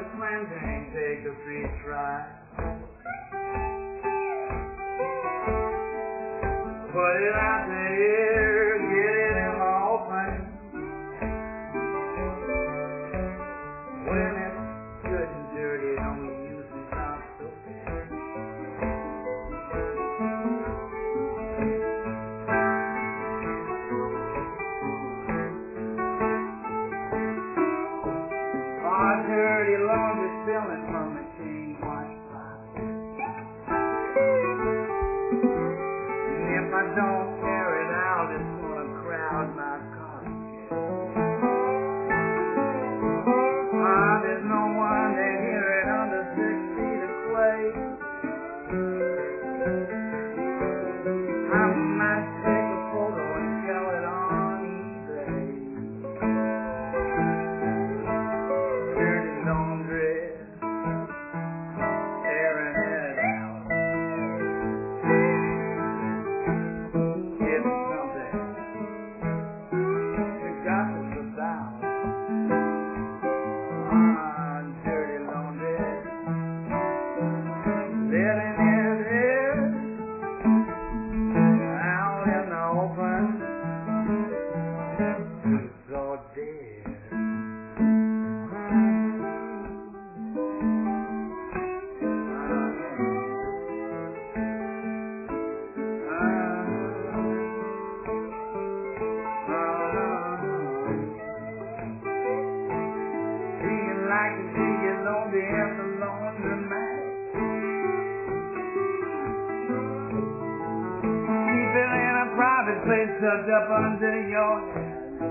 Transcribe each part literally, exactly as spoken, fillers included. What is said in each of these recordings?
plantain, take a free try. Put it out there, get it in the open. When it's good and dirty, don't use it out so bad. Our dirty laundry spilling from machine wash pot. And if I don't tear it out, it's gonna crowd my car. Ah, there's no one to hear it under six feet of clay. I might take a photo and sell it on eBay. Dirty laundry, tearing it out. It's something you got to look out. Ah, dirty laundry, letting it in, out in the open, so dead. Do you like to see your laundry at the laundromat? Keep it in a private place tucked up under your hat.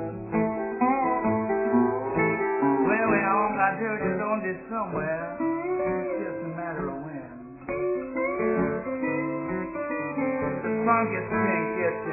Well, we all got dirty laundry somewhere, it's just a matter of when. The funky stink gets